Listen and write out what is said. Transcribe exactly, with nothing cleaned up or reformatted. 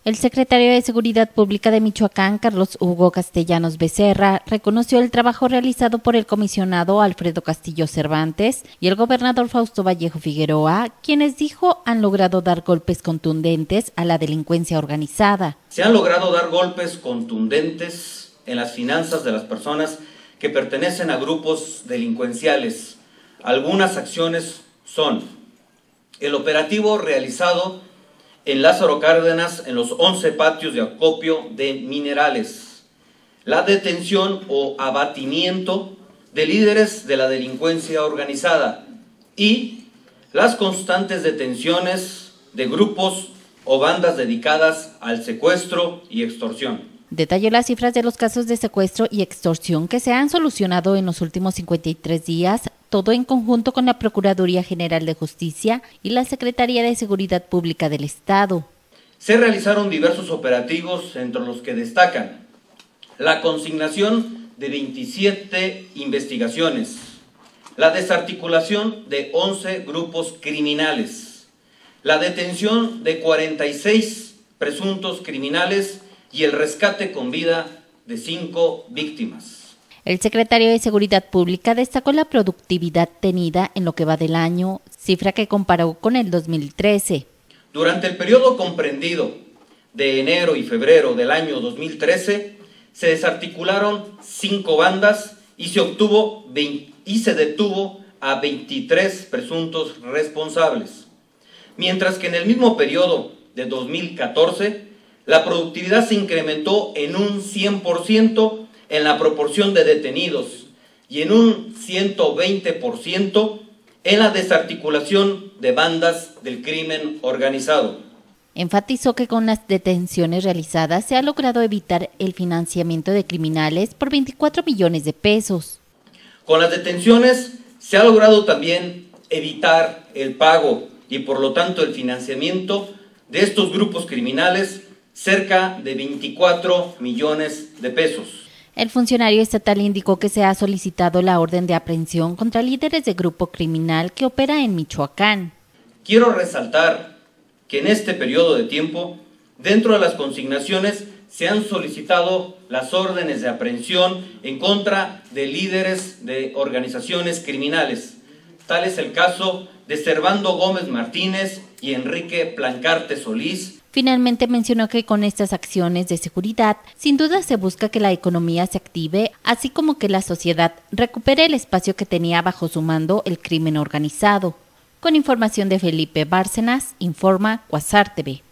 El secretario de Seguridad Pública de Michoacán, Carlos Hugo Castellanos Becerra, reconoció el trabajo realizado por el comisionado Alfredo Castillo Cervantes y el gobernador Fausto Vallejo Figueroa, quienes dijo han logrado dar golpes contundentes a la delincuencia organizada. Se han logrado dar golpes contundentes en las finanzas de las personas que pertenecen a grupos delincuenciales. Algunas acciones son el operativo realizado en Lázaro Cárdenas en los once patios de acopio de minerales, la detención o abatimiento de líderes de la delincuencia organizada y las constantes detenciones de grupos o bandas dedicadas al secuestro y extorsión. Detalló las cifras de los casos de secuestro y extorsión que se han solucionado en los últimos cincuenta y tres días, todo en conjunto con la Procuraduría General de Justicia y la Secretaría de Seguridad Pública del Estado. Se realizaron diversos operativos, entre los que destacan la consignación de veintisiete investigaciones, la desarticulación de once grupos criminales, la detención de cuarenta y seis presuntos criminales y el rescate con vida de cinco víctimas. El secretario de Seguridad Pública destacó la productividad tenida en lo que va del año, cifra que comparó con el dos mil trece. Durante el periodo comprendido de enero y febrero del año dos mil trece, se desarticularon cinco bandas y se obtuvo veinte, y se detuvo a veintitrés presuntos responsables. Mientras que en el mismo periodo de dos mil catorce, la productividad se incrementó en un cien por ciento en la proporción de detenidos y en un ciento veinte por ciento en la desarticulación de bandas del crimen organizado. Enfatizó que con las detenciones realizadas se ha logrado evitar el financiamiento de criminales por veinticuatro millones de pesos. Con las detenciones se ha logrado también evitar el pago y por lo tanto el financiamiento de estos grupos criminales, cerca de veinticuatro millones de pesos. El funcionario estatal indicó que se ha solicitado la orden de aprehensión contra líderes de grupo criminal que opera en Michoacán. Quiero resaltar que en este periodo de tiempo, dentro de las consignaciones, se han solicitado las órdenes de aprehensión en contra de líderes de organizaciones criminales. Tal es el caso de Servando Gómez Martínez y Enrique Plancarte Solís. Finalmente mencionó que con estas acciones de seguridad, sin duda se busca que la economía se active, así como que la sociedad recupere el espacio que tenía bajo su mando el crimen organizado. Con información de Felipe Bárcenas, informa Cuasar T V.